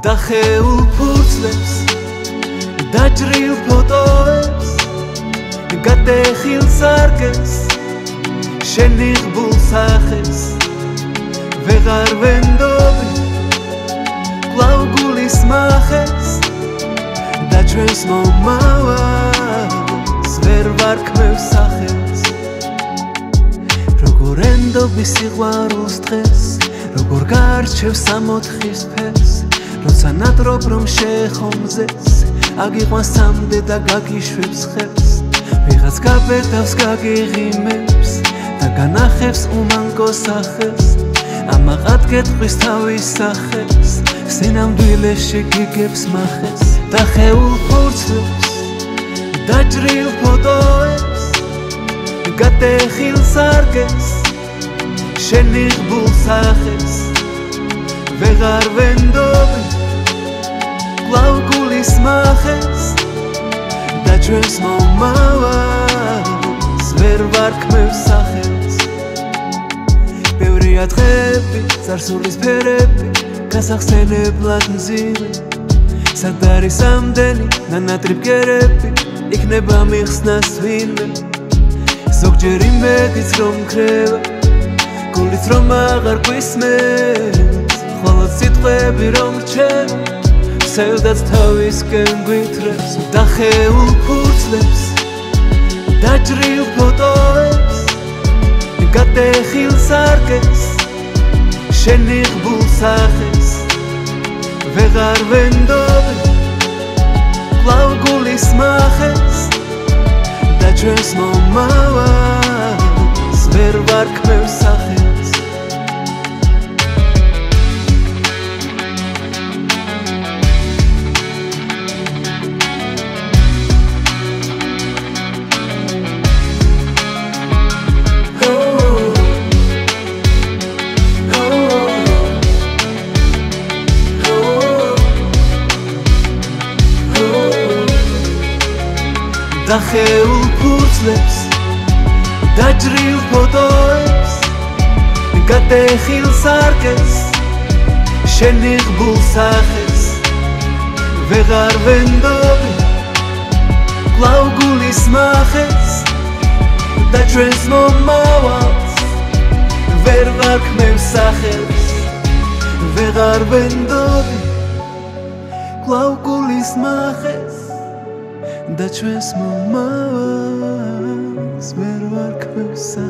დახეულ ფურცლებს დაჭრილ ფოტოებს გატეხილ სარკეს შენიღბულ სახეს ვეღარ ვენდობი კვლავ გულის მახეს და ჩვენს მომავალს ვერ ვარქმევ სახელს როგორ ენდობი სიყვარულს დღეს როგორ გაარჩევ სამოთხის ფერს როცა ნატრობ რომ შეხომზეს აგიყვანს სამდე და გაგიშვებს ხელს ვიღაც გაბედავს გაგიღიმებს და განახებს უმანკო სახეს ამაყად გეტყვის თავის სახეს სინამდვილეში გიგებს მახეს დახეულ ფურცლებს დაჭრილ ფოტოებს გატეხილ სარკეს შენიღბულ სახეს ვეღარ ვენდობი კვლავ გულის მახეს და ჩვენს მომავალს ვერ ვარქმევ სახელს ბევრია დღეები წარსულის ფერები გასახსენებლად მძიმე სად არის ამდენი ნანატრი ბგერები იქნება მიხსნას ვინმე ზოგჯერ იმედიც რომ ქრევა გულიც რომ აღარ გვისმენს ხოლო სიტყვები რომ რჩება სევდაც თავისკენ გვითრებს დახეულ ფურცლებს დაჭრილ ფოტოებს გატეხილ სარკეს შენიღბულ სახეს ვეღარ ვენდობი კვლავ გულის მახეს და ჩვენს მომავალს ვერ ვარქმევ სახელს დახეულ ფურცლებს დაჭრილ ფოტოებს გატეხილ სარკეს შენიღბულ სახეს ვეღარ ვენდობი კვლავ გულის მახეს და ჩვენს მომავალს ვერ ვარქმევ სახელს ვეღარ ვენდობი კვლავ გულის მახეს და ჩვენს მომავალს ვერ ვარქმევ